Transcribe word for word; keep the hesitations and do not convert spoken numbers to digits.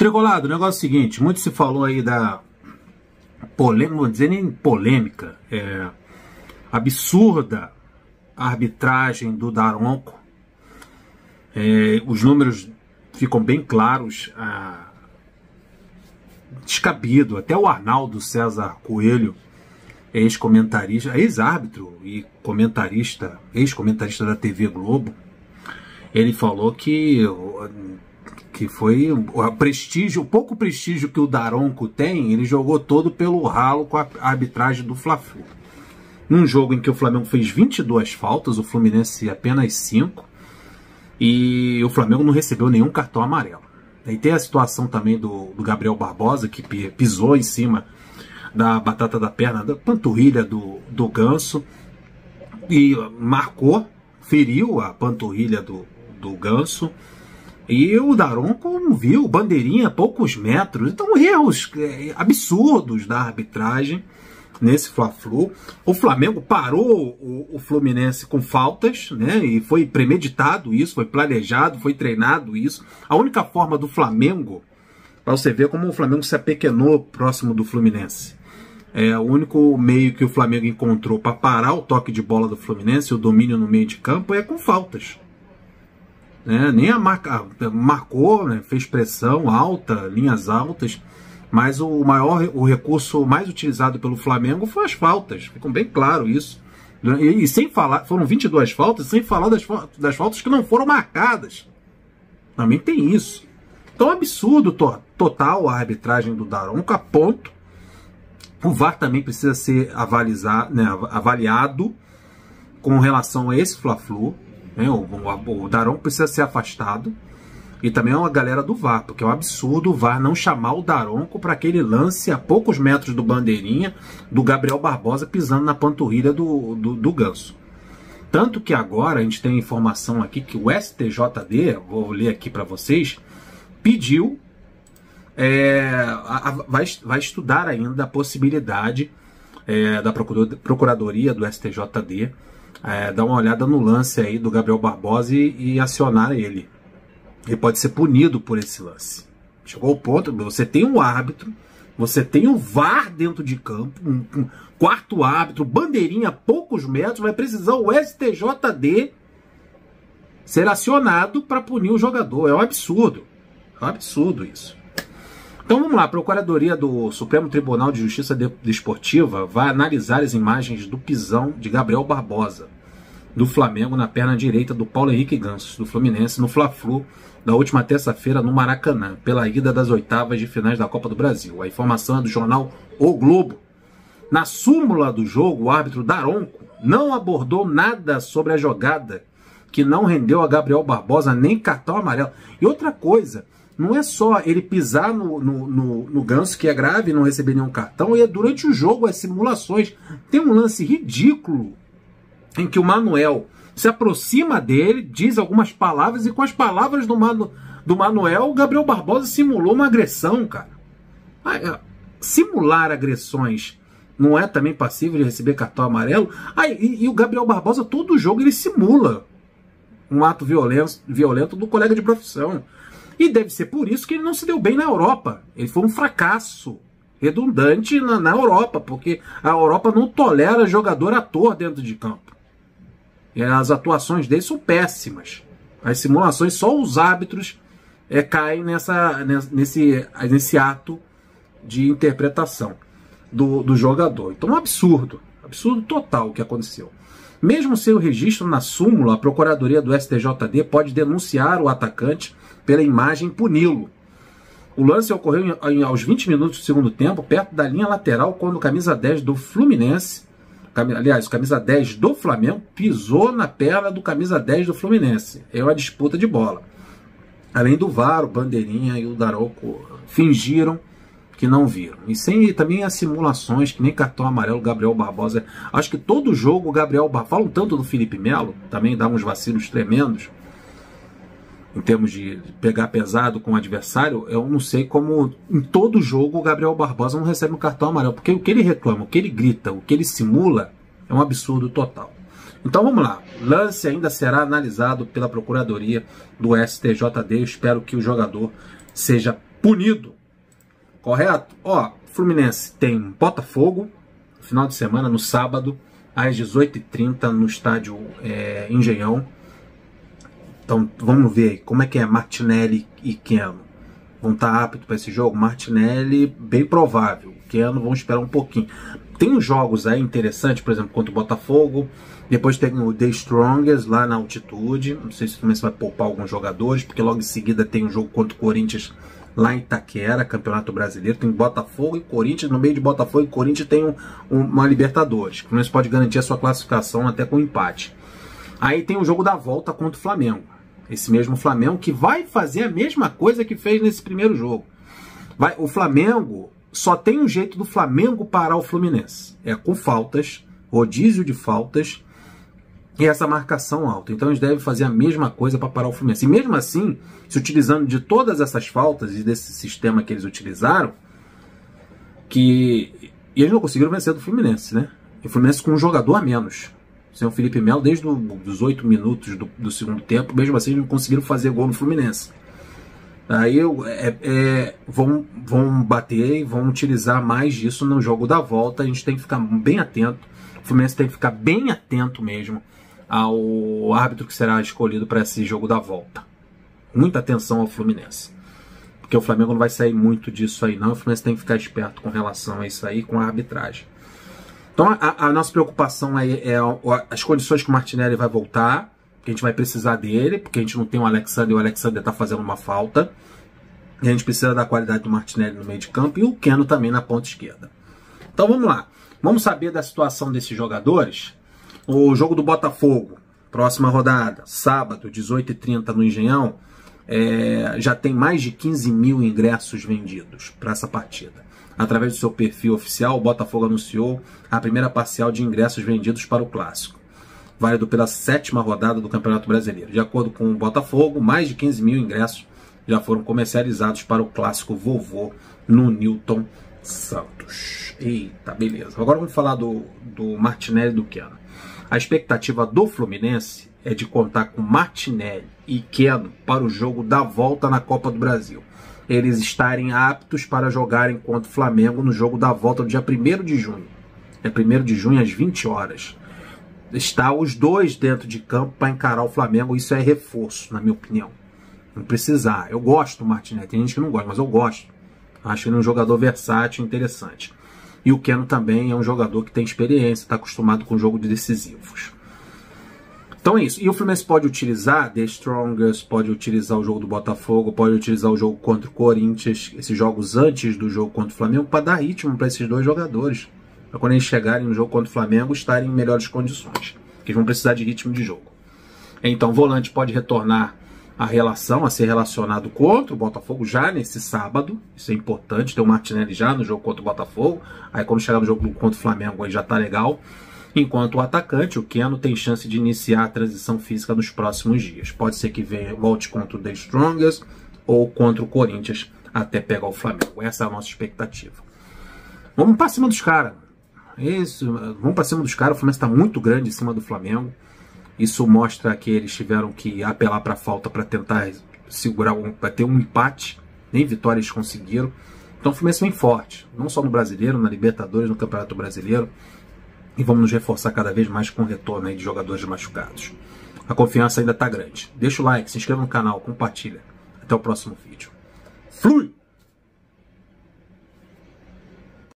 Trigolado, o negócio é o seguinte, muito se falou aí da polêmica, não vou dizer nem polêmica, é absurda a arbitragem do Daronco. É, os números ficam bem claros, ah, descabido. Até o Arnaldo César Coelho, ex-comentarista, ex-árbitro e comentarista, ex-comentarista da T V Globo, ele falou que que foi o prestígio, o pouco prestígio que o Daronco tem, ele jogou todo pelo ralo com a arbitragem do Fla-Flu. Num jogo em que o Flamengo fez vinte e duas faltas, o Fluminense apenas cinco, e o Flamengo não recebeu nenhum cartão amarelo. Aí tem a situação também do, do Gabriel Barbosa, que pisou em cima da batata da perna, da panturrilha do, do Ganso, e marcou, feriu a panturrilha do, do Ganso. E o Daronco não viu, bandeirinha, poucos metros. Então, erros é, absurdos da arbitragem nesse Fla-Flu. O Flamengo parou o, o Fluminense com faltas, né? E foi premeditado isso, foi planejado, foi treinado isso. A única forma do Flamengo, para você ver como o Flamengo se apequenou próximo do Fluminense. É o único meio que o Flamengo encontrou para parar o toque de bola do Fluminense, o domínio no meio de campo, é com faltas. É, nem a marca marcou, né, fez pressão alta, linhas altas, mas o maior, o recurso mais utilizado pelo Flamengo foi as faltas, ficou bem claro isso. E, e sem falar, foram vinte e duas faltas, sem falar das, das faltas que não foram marcadas. Também tem isso. Então, absurdo to, total a arbitragem do Daronco, a ponto. O V A R também precisa ser avalizar, né, avaliado com relação a esse Fla-Flu. É, o, o, o Daronco precisa ser afastado. E também a galera do V A R, porque é um absurdo o V A R não chamar o Daronco para aquele lance a poucos metros do bandeirinha do Gabriel Barbosa pisando na panturrilha do, do, do Ganso. Tanto que agora a gente tem informação aqui que o S T J D, vou ler aqui para vocês, pediu, é, a, a, vai, vai estudar ainda a possibilidade é, da Procuradoria do S T J D É, dar uma olhada no lance aí do Gabriel Barbosa e, e acionar ele. Ele pode ser punido por esse lance. Chegou ao ponto, você tem um árbitro, você tem um V A R dentro de campo, um, um quarto árbitro, bandeirinha a poucos metros, vai precisar o S T J D ser acionado para punir o jogador. É um absurdo. É um absurdo isso. Então vamos lá, a Procuradoria do Supremo Tribunal de Justiça Desportiva vai analisar as imagens do pisão de Gabriel Barbosa, do Flamengo, na perna direita do Paulo Henrique Ganso, do Fluminense, no Fla-Flu, da última terça-feira no Maracanã, pela ida das oitavas de finais da Copa do Brasil. A informação é do jornal O Globo. Na súmula do jogo, o árbitro Daronco não abordou nada sobre a jogada, que não rendeu a Gabriel Barbosa nem cartão amarelo. E outra coisa, não é só ele pisar no, no, no, no Ganso, que é grave, e não receber nenhum cartão, e é durante o jogo, as simulações. Tem um lance ridículo em que o Manuel se aproxima dele, diz algumas palavras, e com as palavras do, Manu, do Manuel, o Gabriel Barbosa simulou uma agressão, cara. Ah, simular agressões não é também passível de receber cartão amarelo? Ah, e, e o Gabriel Barbosa, todo jogo, ele simula um ato violento, violento do colega de profissão. E deve ser por isso que ele não se deu bem na Europa. Ele foi um fracasso redundante na, na Europa, porque a Europa não tolera jogador ator dentro de campo. E as atuações dele são péssimas. As simulações, só os árbitros é, caem nessa, nesse, nesse ato de interpretação do, do jogador. Então, um absurdo. Absurdo total o que aconteceu. Mesmo sem o registro na súmula, a Procuradoria do S T J D pode denunciar o atacante pela imagem e puni-lo. O lance ocorreu em, em, aos vinte minutos do segundo tempo, perto da linha lateral, quando o camisa dez do Fluminense, cam, aliás, o camisa dez do Flamengo, pisou na perna do camisa dez do Fluminense. É uma disputa de bola. Além do V A R, o bandeirinha e o Daronco fingiram que não viram. E sem e também as simulações, que nem cartão amarelo, Gabriel Barbosa. Acho que todo jogo o Gabriel Barbosa, falam tanto do Felipe Melo, também dá uns vacilos tremendos, em termos de pegar pesado com o adversário. Eu não sei como em todo jogo o Gabriel Barbosa não recebe um cartão amarelo, porque o que ele reclama, o que ele grita, o que ele simula é um absurdo total. Então vamos lá, lance ainda será analisado pela Procuradoria do S T J D. Eu espero que o jogador seja punido. Correto? Ó, Fluminense tem Botafogo, final de semana, no sábado, às dezoito e trinta, no estádio é, Engenhão. Então, vamos ver aí, como é que é Martinelli e Keno? Vão estar aptos para esse jogo? Martinelli, bem provável. Keno, vamos esperar um pouquinho. Tem uns jogos aí interessantes, por exemplo, contra o Botafogo. Depois tem o The Strongest lá na altitude. Não sei se também você vai poupar alguns jogadores, porque logo em seguida tem um jogo contra o Corinthians lá em Itaquera, Campeonato Brasileiro. Tem Botafogo e Corinthians. No meio de Botafogo e Corinthians tem um, um, uma Libertadores. O Fluminense pode garantir a sua classificação até com empate. Aí tem o jogo da volta contra o Flamengo. Esse mesmo Flamengo que vai fazer a mesma coisa que fez nesse primeiro jogo. Vai, o Flamengo, só tem um jeito do Flamengo parar o Fluminense. É com faltas, rodízio de faltas e essa marcação alta. Então eles devem fazer a mesma coisa para parar o Fluminense. E mesmo assim, se utilizando de todas essas faltas e desse sistema que eles utilizaram, que e eles não conseguiram vencer do Fluminense, né? E o Fluminense com um jogador a menos. Sem o Felipe Melo, desde os oito minutos do, do segundo tempo, mesmo assim não conseguiram fazer gol no Fluminense. Aí é, é, vão, vão bater e vão utilizar mais disso no jogo da volta. A gente tem que ficar bem atento. O Fluminense tem que ficar bem atento mesmo ao árbitro que será escolhido para esse jogo da volta. Muita atenção ao Fluminense. Porque o Flamengo não vai sair muito disso aí não. O Fluminense tem que ficar esperto com relação a isso aí, com a arbitragem. Então a, a nossa preocupação aí é as condições que o Martinelli vai voltar, que a gente vai precisar dele, porque a gente não tem o Alexander e o Alexander está fazendo uma falta. E a gente precisa da qualidade do Martinelli no meio de campo e o Keno também na ponta esquerda. Então vamos lá. Vamos saber da situação desses jogadores. O jogo do Botafogo, próxima rodada, sábado, dezoito e trinta no Engenhão, é, já tem mais de quinze mil ingressos vendidos para essa partida. Através do seu perfil oficial, o Botafogo anunciou a primeira parcial de ingressos vendidos para o Clássico, válido pela sétima rodada do Campeonato Brasileiro. De acordo com o Botafogo, mais de quinze mil ingressos já foram comercializados para o Clássico Vovô no Newton Santos. Eita, beleza. Agora vamos falar do, do Martinelli e do Keno. A expectativa do Fluminense é de contar com Martinelli e Keno para o jogo da volta na Copa do Brasil. Eles estarem aptos para jogarem contra o Flamengo no jogo da volta do dia primeiro de junho. É primeiro de junho às vinte horas. Está os dois dentro de campo para encarar o Flamengo. Isso é reforço, na minha opinião. Não precisar. Eu gosto do Martinelli. Tem gente que não gosta, mas eu gosto. Acho ele um jogador versátil, interessante. E o Keno também é um jogador que tem experiência, está acostumado com jogos decisivos. Então é isso. E o Fluminense pode utilizar The Strongest, pode utilizar o jogo do Botafogo, pode utilizar o jogo contra o Corinthians, esses jogos antes do jogo contra o Flamengo, para dar ritmo para esses dois jogadores. Para quando eles chegarem no jogo contra o Flamengo, estarem em melhores condições. Porque eles vão precisar de ritmo de jogo. Então o volante pode retornar a relação, a ser relacionado contra o Botafogo já nesse sábado. Isso é importante, ter o Martinelli já no jogo contra o Botafogo. Aí quando chegar no jogo contra o Flamengo, aí já tá legal. Enquanto o atacante, o Keno, tem chance de iniciar a transição física nos próximos dias. Pode ser que venha, volte contra o The Strongest ou contra o Corinthians até pegar o Flamengo. Essa é a nossa expectativa. Vamos para cima dos caras. Isso, vamos para cima dos caras. O Fluminense está muito grande em cima do Flamengo. Isso mostra que eles tiveram que apelar para a falta para tentar segurar, para ter um empate. Nem vitória eles conseguiram. Então o Fluminense vem forte, não só no Brasileiro, na Libertadores, no Campeonato Brasileiro. E vamos nos reforçar cada vez mais com o retorno aí de jogadores machucados. A confiança ainda está grande. Deixa o like, se inscreva no canal, compartilha. Até o próximo vídeo. Flui!